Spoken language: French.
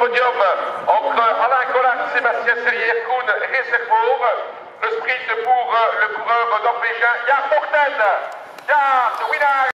podium entre Alain Collard, Sébastien Serrière, Kuhn, Réservoir. Le sprint pour le coureur norvégien Jan Morten. Jan, winner.